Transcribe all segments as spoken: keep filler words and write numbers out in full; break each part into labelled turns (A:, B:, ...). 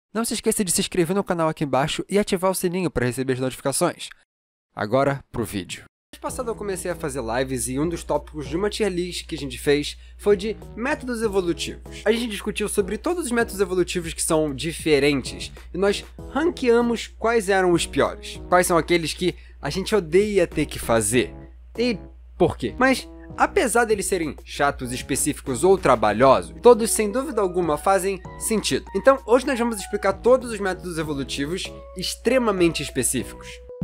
A: Não se esqueça de se inscrever no canal aqui embaixo e ativar o sininho para receber as notificações. Agora, pro vídeo. No mês passado eu comecei a fazer lives e um dos tópicos de uma tier list que a gente fez foi de métodos evolutivos. A gente discutiu sobre todos os métodos evolutivos que são diferentes e nós ranqueamos quais eram os piores. Quais são aqueles que a gente odeia ter que fazer. E por quê? Mas apesar deles serem chatos, específicos ou trabalhosos, todos sem dúvida alguma fazem sentido. Então hoje nós vamos explicar todos os métodos evolutivos extremamente específicos.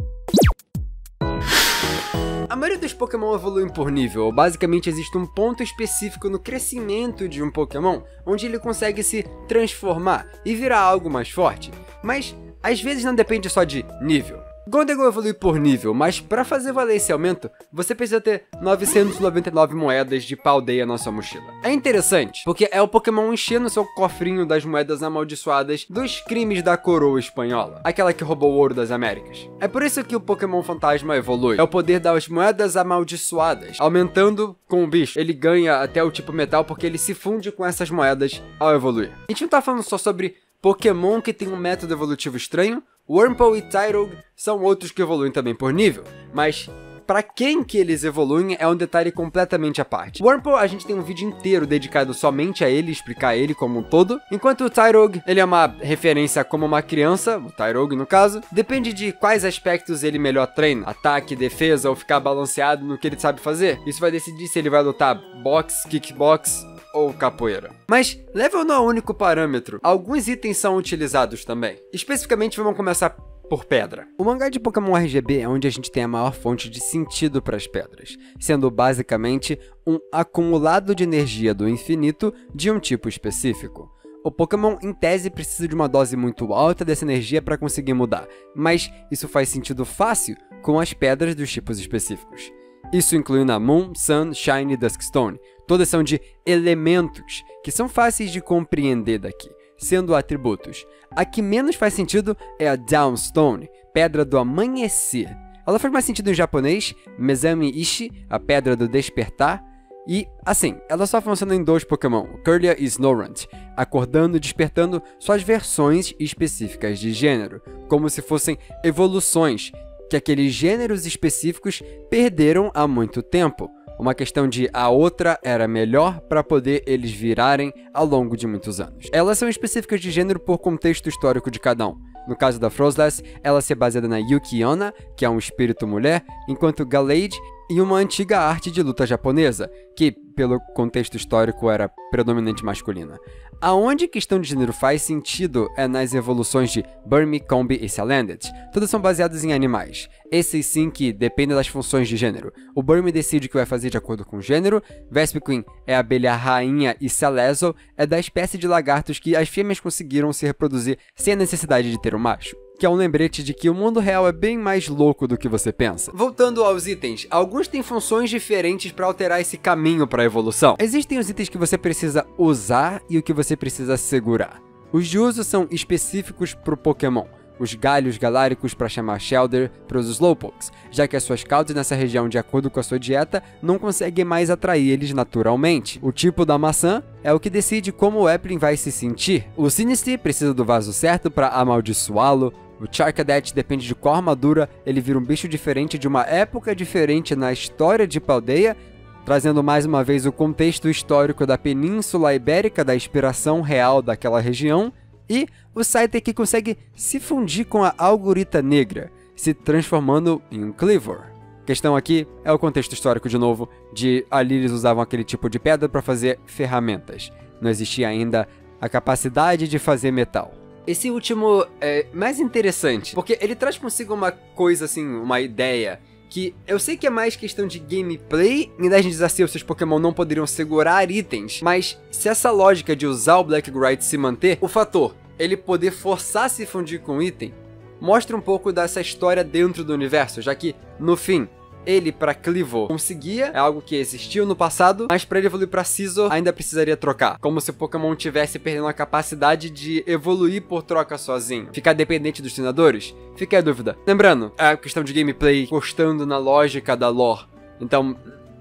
A: A maioria dos Pokémon evoluem por nível, ou basicamente existe um ponto específico no crescimento de um Pokémon, onde ele consegue se transformar e virar algo mais forte, mas às vezes não depende só de nível. Gholdengo evolui por nível, mas para fazer valer esse aumento, você precisa ter novecentas e noventa e nove moedas de Paldea na sua mochila. É interessante, porque é o Pokémon enchendo seu cofrinho das moedas amaldiçoadas dos crimes da coroa espanhola, aquela que roubou o ouro das Américas. É por isso que o Pokémon Fantasma evolui, é o poder das moedas amaldiçoadas, aumentando com o bicho. Ele ganha até o tipo metal porque ele se funde com essas moedas ao evoluir. A gente não tá falando só sobre Pokémon que tem um método evolutivo estranho. Wurmple e Tyrogue são outros que evoluem também por nível, mas para quem que eles evoluem é um detalhe completamente à parte. Wurmple, a gente tem um vídeo inteiro dedicado somente a ele, explicar ele como um todo, enquanto o Tyrogue, ele é uma referência como uma criança, o Tyrogue no caso, depende de quais aspectos ele melhor treina, ataque, defesa ou ficar balanceado no que ele sabe fazer. Isso vai decidir se ele vai lutar boxe, kickbox ou capoeira. Mas level não é o único parâmetro, alguns itens são utilizados também. Especificamente vamos começar por pedra. O mangá de Pokémon R G B é onde a gente tem a maior fonte de sentido para as pedras, sendo basicamente um acumulado de energia do infinito de um tipo específico. O Pokémon, em tese, precisa de uma dose muito alta dessa energia para conseguir mudar, mas isso faz sentido fácil com as pedras dos tipos específicos. Isso inclui na Moon, Sun, Shine e Duskstone. Todas são de elementos, que são fáceis de compreender daqui, sendo atributos. A que menos faz sentido é a Downstone, Pedra do Amanhecer. Ela faz mais sentido em japonês, Mesami Ishi, a Pedra do Despertar, e, assim, ela só funciona em dois Pokémon, Kirlia e Snorunt, acordando e despertando suas versões específicas de gênero, como se fossem evoluções, que aqueles gêneros específicos perderam há muito tempo. Uma questão de a outra era melhor para poder eles virarem ao longo de muitos anos. Elas são específicas de gênero por contexto histórico de cada um. No caso da Froslas, ela se baseada na Yuki-onna, que é um espírito mulher, enquanto Gallade em uma antiga arte de luta japonesa, que, pelo contexto histórico, era predominante masculina. Aonde questão de gênero faz sentido é nas evoluções de Burmy, Combi e Salandit. Todas são baseadas em animais. Esses sim que dependem das funções de gênero. O Burmy decide o que vai fazer de acordo com o gênero, Vespiquen é a abelha rainha e Salazzle é da espécie de lagartos que as fêmeas conseguiram se reproduzir sem a necessidade de ter um macho. Que é um lembrete de que o mundo real é bem mais louco do que você pensa. Voltando aos itens, alguns têm funções diferentes para alterar esse caminho para a evolução. Existem os itens que você precisa usar e o que você precisa segurar. Os de uso são específicos para o Pokémon. Os galhos galáricos para chamar Shelder para os Slowpokes, já que as suas caudas nessa região, de acordo com a sua dieta, não conseguem mais atrair eles naturalmente. O tipo da maçã é o que decide como o Applin vai se sentir. O Sinistee precisa do vaso certo para amaldiçoá-lo. O Charcadet depende de qual armadura ele vira um bicho diferente de uma época diferente na história de Paldea, trazendo mais uma vez o contexto histórico da Península Ibérica, da inspiração real daquela região. E o Scyther que consegue se fundir com a Algorita Negra, se transformando em um Kleavor. A questão aqui é o contexto histórico de novo, de ali eles usavam aquele tipo de pedra para fazer ferramentas. Não existia ainda a capacidade de fazer metal. Esse último é mais interessante, porque ele traz consigo uma coisa assim, uma ideia, que eu sei que é mais questão de gameplay, em vez de desafio seus Pokémon não poderiam segurar itens, mas se essa lógica de usar o Black Bright se manter, o fator ele poder forçar se fundir com o item, mostra um pouco dessa história dentro do universo, já que, no fim, ele para Kleavor conseguia, é algo que existiu no passado, mas para ele evoluir para Scizor ainda precisaria trocar, como se o Pokémon tivesse perdendo a capacidade de evoluir por troca sozinho, ficar dependente dos treinadores. Fica a dúvida. Lembrando, é a questão de gameplay gostando na lógica da lore, então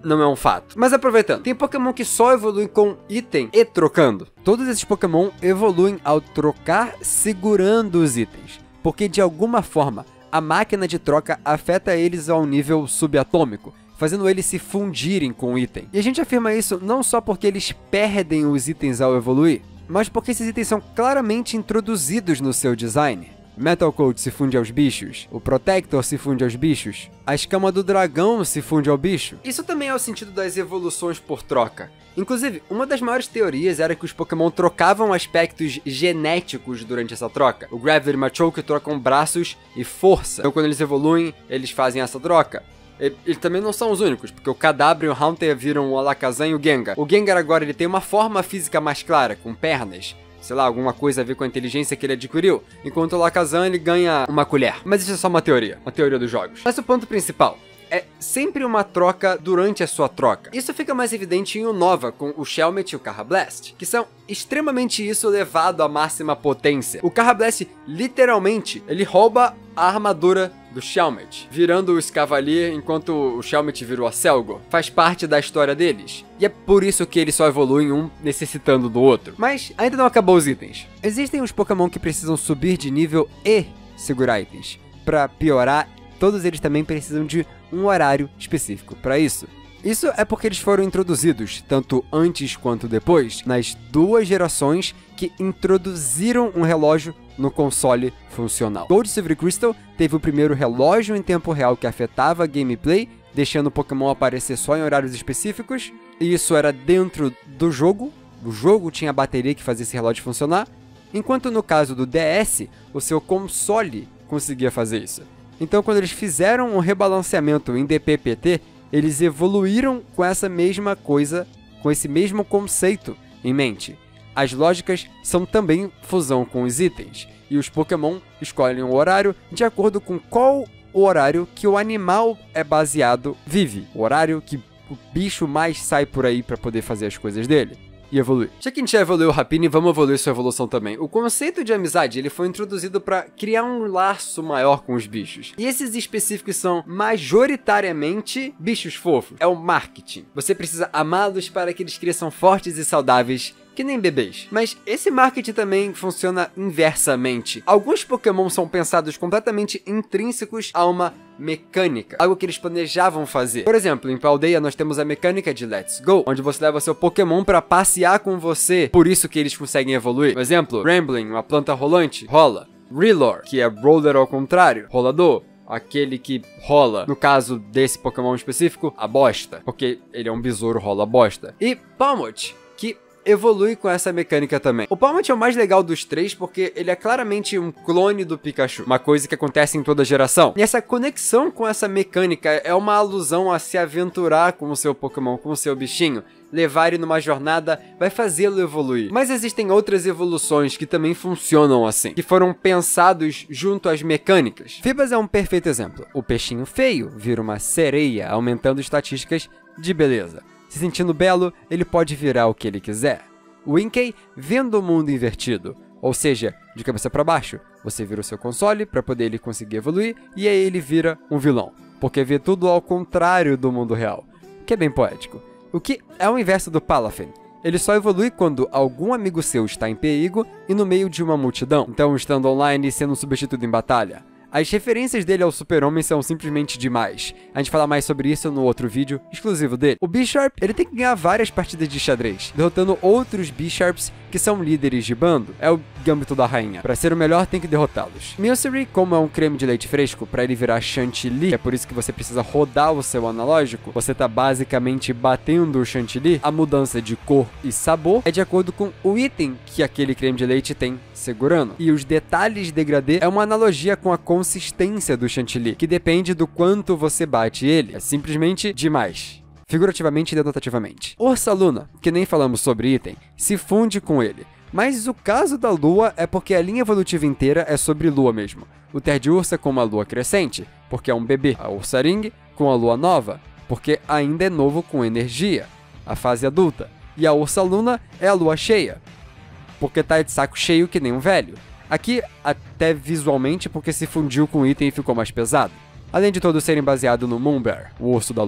A: não é um fato. Mas aproveitando, tem Pokémon que só evoluem com item e trocando. Todos esses Pokémon evoluem ao trocar segurando os itens, porque de alguma forma a máquina de troca afeta eles a um nível subatômico, fazendo eles se fundirem com o item. E a gente afirma isso não só porque eles perdem os itens ao evoluir, mas porque esses itens são claramente introduzidos no seu design. Metal Coat se funde aos bichos, o Protector se funde aos bichos, a escama do dragão se funde ao bicho. Isso também é o sentido das evoluções por troca. Inclusive, uma das maiores teorias era que os Pokémon trocavam aspectos genéticos durante essa troca. O Graveler e Machoke trocam braços e força, então quando eles evoluem, eles fazem essa troca. Eles também não são os únicos, porque o Kadabra e o Haunter viram o Alakazam e o Gengar. O Gengar agora ele tem uma forma física mais clara, com pernas, sei lá, alguma coisa a ver com a inteligência que ele adquiriu, enquanto o Alakazam ele ganha uma colher. Mas isso é só uma teoria, uma teoria dos jogos. Mas o ponto principal é sempre uma troca durante a sua troca. Isso fica mais evidente em Unova, com o Shelmet e o Karrablast, que são extremamente isso elevado à máxima potência. O Karrablast, literalmente, ele rouba a armadura do Shelmet, virando o Escavalier enquanto o Shelmet virou a Selgo. Faz parte da história deles. E é por isso que eles só evoluem um necessitando do outro. Mas ainda não acabou os itens. Existem os Pokémon que precisam subir de nível e segurar itens. Para piorar, todos eles também precisam de um horário específico para isso. Isso é porque eles foram introduzidos, tanto antes quanto depois, nas duas gerações que introduziram um relógio no console funcional. Gold, Silver e Crystal teve o primeiro relógio em tempo real que afetava a gameplay, deixando o Pokémon aparecer só em horários específicos, e isso era dentro do jogo, o jogo tinha a bateria que fazia esse relógio funcionar, enquanto no caso do D S, o seu console conseguia fazer isso. Então quando eles fizeram um rebalanceamento em D P P T, eles evoluíram com essa mesma coisa, com esse mesmo conceito em mente. As lógicas são também fusão com os itens, e os Pokémon escolhem o horário de acordo com qual o horário que o animal é baseado vive, o horário que o bicho mais sai por aí para poder fazer as coisas dele e evoluir. Já que a gente já evoluiu o Rapini, vamos evoluir sua evolução também. O conceito de amizade ele foi introduzido para criar um laço maior com os bichos. E esses específicos são majoritariamente bichos fofos. É o marketing. Você precisa amá-los para que eles cresçam fortes e saudáveis, que nem bebês. Mas esse marketing também funciona inversamente. Alguns Pokémon são pensados completamente intrínsecos a uma mecânica, algo que eles planejavam fazer. Por exemplo, em Paldea nós temos a mecânica de Let's Go, onde você leva seu Pokémon para passear com você, por isso que eles conseguem evoluir. Por exemplo, Rambling, uma planta rolante, rola. Rillor, que é Roller ao contrário, rolador. Aquele que rola, no caso desse Pokémon específico, a bosta, porque ele é um besouro rola bosta. E Palmot, que evolui com essa mecânica também. O Palmot é o mais legal dos três porque ele é claramente um clone do Pikachu, uma coisa que acontece em toda geração. E essa conexão com essa mecânica é uma alusão a se aventurar com o seu Pokémon, com o seu bichinho. Levar ele numa jornada vai fazê-lo evoluir. Mas existem outras evoluções que também funcionam assim, que foram pensados junto às mecânicas. Fibas é um perfeito exemplo. O peixinho feio vira uma sereia, aumentando estatísticas de beleza. Se sentindo belo, ele pode virar o que ele quiser. O Inkay vendo o mundo invertido, ou seja, de cabeça para baixo. Você vira o seu console para poder ele conseguir evoluir, e aí ele vira um vilão, porque vê tudo ao contrário do mundo real, que é bem poético. O que é o inverso do Palafin. Ele só evolui quando algum amigo seu está em perigo e no meio de uma multidão, então estando online e sendo substituído em batalha. As referências dele ao Super-Homem são simplesmente demais. A gente fala mais sobre isso no outro vídeo exclusivo dele. O Bisharp, ele tem que ganhar várias partidas de xadrez, derrotando outros Bisharps que são líderes de bando. É o Gambito da Rainha. Para ser o melhor, tem que derrotá-los. Milcery, como é um creme de leite fresco, para ele virar Chantilly, é por isso que você precisa rodar o seu analógico, você tá basicamente batendo o Chantilly, a mudança de cor e sabor é de acordo com o item que aquele creme de leite tem segurando. E os detalhes degradê é uma analogia com a consistência do Chantilly, que depende do quanto você bate ele. É simplesmente demais. Figurativamente e denotativamente. Ursaluna, que nem falamos sobre item, se funde com ele. Mas o caso da Lua é porque a linha evolutiva inteira é sobre Lua mesmo. O Terdiursa com uma Lua crescente, porque é um bebê. A Ursaring com a Lua nova, porque ainda é novo com energia. A fase adulta. E a Ursaluna é a Lua cheia, porque tá de saco cheio que nem um velho. Aqui, até visualmente, porque se fundiu com o item e ficou mais pesado. Além de todos serem baseados no Moonbear, o urso da lua.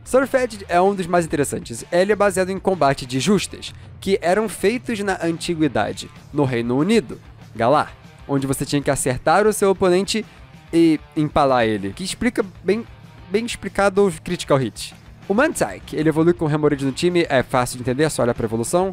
A: Surfetched é um dos mais interessantes. Ele é baseado em combate de justas, que eram feitos na antiguidade, no Reino Unido, Galar, onde você tinha que acertar o seu oponente e empalar ele, que explica bem, bem explicado o Critical Hit. O Mantike, ele evolui com o Remoraid no time, é fácil de entender, é só olhar pra evolução.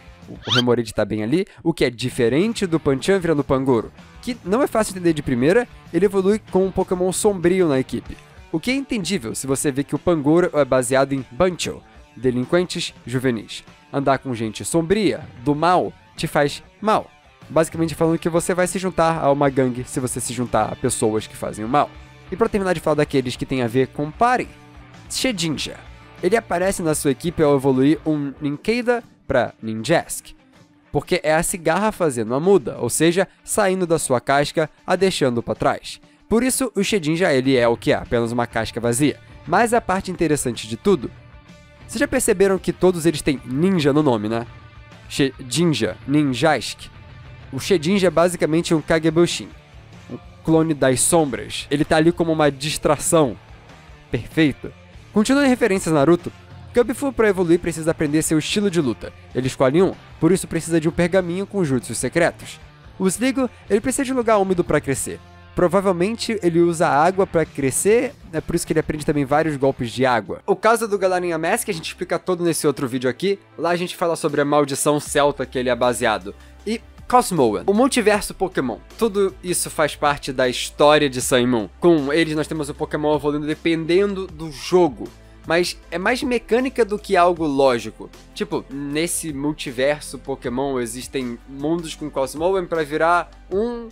A: O Remoraid tá bem ali, o que é diferente do Pancham virando Pangoro, que não é fácil de entender de primeira, ele evolui com um Pokémon sombrio na equipe. O que é entendível se você vê que o Pangoro é baseado em Bancho, delinquentes juvenis. Andar com gente sombria, do mal, te faz mal. Basicamente falando que você vai se juntar a uma gangue se você se juntar a pessoas que fazem o mal. E pra terminar de falar daqueles que tem a ver com Party, Shedinja. Ele aparece na sua equipe ao evoluir um Nincada para Ninjask, porque é a cigarra fazendo a muda, ou seja, saindo da sua casca, a deixando para trás. Por isso, o Shedinja ele é o que é, apenas uma casca vazia. Mas a parte interessante de tudo, vocês já perceberam que todos eles têm ninja no nome, né? Shedinja, Ninjask. O Shedinja é basicamente um Kagebushin, um clone das sombras. Ele tá ali como uma distração. Perfeito. Continuando em referências a Naruto, Cubbifu para evoluir precisa aprender seu estilo de luta. Ele escolhe um, por isso precisa de um pergaminho com jutsus secretos. O Sligo, ele precisa de um lugar úmido para crescer. Provavelmente ele usa água para crescer, é por isso que ele aprende também vários golpes de água. O caso do Galarian Mask a gente explica todo nesse outro vídeo aqui. Lá a gente fala sobre a maldição celta que ele é baseado. E Cosmoem, o multiverso Pokémon. Tudo isso faz parte da história de Sun e Moon. Com eles nós temos o Pokémon evoluindo dependendo do jogo. Mas é mais mecânica do que algo lógico. Tipo, nesse multiverso Pokémon existem mundos com Cosmoem pra virar um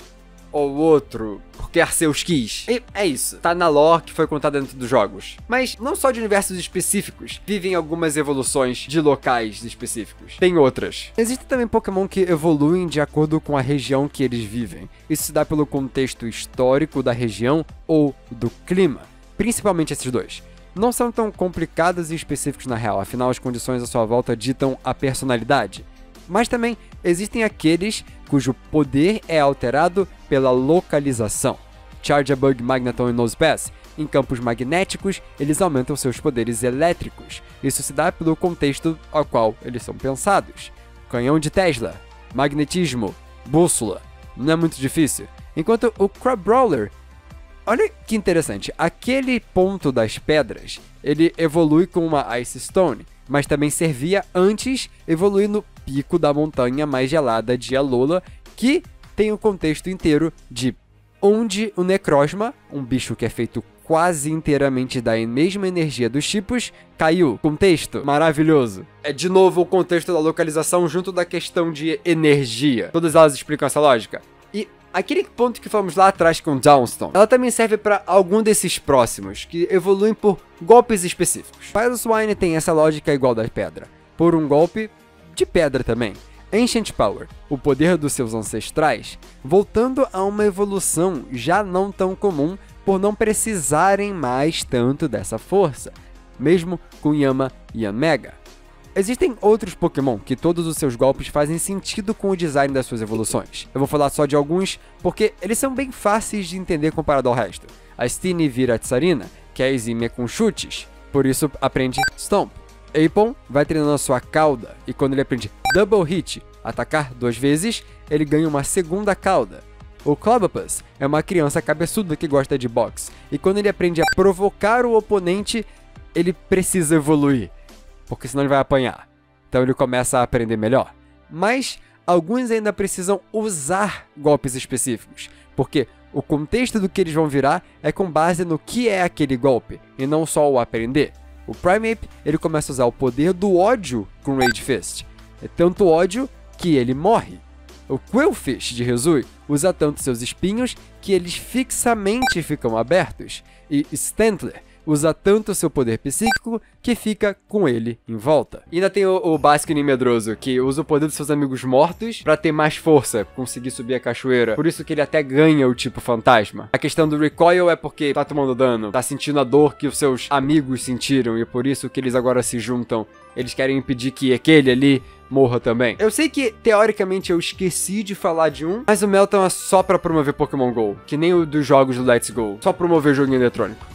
A: ou outro, porque Arceus quis. E é isso, tá na lore que foi contada dentro dos jogos. Mas não só de universos específicos vivem algumas evoluções de locais específicos. Tem outras. Existem também Pokémon que evoluem de acordo com a região que eles vivem. Isso se dá pelo contexto histórico da região ou do clima. Principalmente esses dois. Não são tão complicados e específicos na real, afinal as condições à sua volta ditam a personalidade. Mas também existem aqueles cujo poder é alterado pela localização. Charjabug, Magneton e Nosepass. Em campos magnéticos, eles aumentam seus poderes elétricos. Isso se dá pelo contexto ao qual eles são pensados. Canhão de Tesla, magnetismo, bússola. Não é muito difícil. Enquanto o Crabrawler, olha que interessante, aquele ponto das pedras, ele evolui com uma Ice Stone, mas também servia antes evoluir no pico da montanha mais gelada de Alola, que tem o contexto inteiro de onde o Necrozma, um bicho que é feito quase inteiramente da mesma energia dos tipos, caiu. Contexto maravilhoso. É de novo o contexto da localização junto da questão de energia. Todas elas explicam essa lógica. E aquele ponto que falamos lá atrás com Downstone, ela também serve para algum desses próximos, que evoluem por golpes específicos. Piloswine tem essa lógica igual da pedra, por um golpe de pedra também. Ancient Power, o poder dos seus ancestrais, voltando a uma evolução já não tão comum por não precisarem mais tanto dessa força, mesmo com Yama e Yanmega. Existem outros Pokémon que todos os seus golpes fazem sentido com o design das suas evoluções. Eu vou falar só de alguns, porque eles são bem fáceis de entender comparado ao resto. A Steenee vira Tsarina, que é exímia com chutes, por isso aprende Stomp. Aipon vai treinando a sua cauda, e quando ele aprende Double Hit, atacar duas vezes, ele ganha uma segunda cauda. O Clobbopus é uma criança cabeçuda que gosta de boxe, e quando ele aprende a provocar o oponente, ele precisa evoluir, porque senão ele vai apanhar. Então ele começa a aprender melhor. Mas alguns ainda precisam usar golpes específicos, porque o contexto do que eles vão virar é com base no que é aquele golpe, e não só o aprender. O Primeape, ele começa a usar o poder do ódio com Rage Fist. É tanto ódio que ele morre. O Qwilfish de Hisui usa tanto seus espinhos que eles fixamente ficam abertos. E Stantler usa tanto seu poder psíquico que fica com ele em volta. E ainda tem o, o Basculin Medroso, que usa o poder dos seus amigos mortos pra ter mais força, conseguir subir a cachoeira. Por isso que ele até ganha o tipo fantasma. A questão do recoil é porque tá tomando dano, tá sentindo a dor que os seus amigos sentiram, e por isso que eles agora se juntam. Eles querem impedir que aquele ali morra também. Eu sei que, teoricamente, eu esqueci de falar de um, mas o Melton é só pra promover Pokémon GO, que nem o dos jogos do Let's Go, só promover joguinho eletrônico.